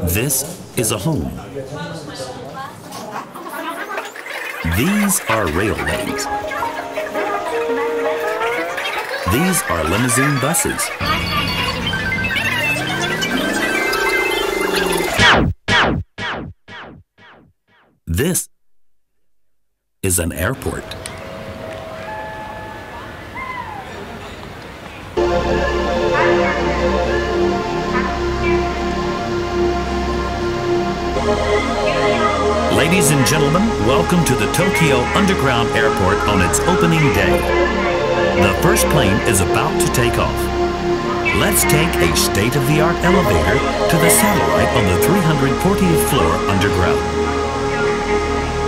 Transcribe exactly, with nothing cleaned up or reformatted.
This is a home. These are railways. These are limousine buses. This is an airport. Ladies and gentlemen, welcome to the Tokyo Underground Airport on its opening day. The first plane is about to take off. Let's take a state-of-the-art elevator to the satellite on the three hundred fortieth floor underground.